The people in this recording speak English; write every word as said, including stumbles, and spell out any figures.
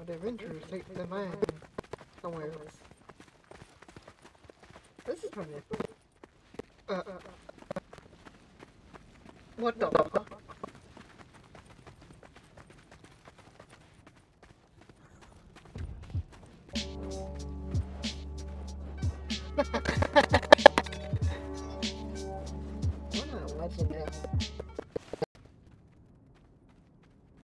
Or the adventurers take their mind somewhere else. This is funny. Uh, uh, what the fuck?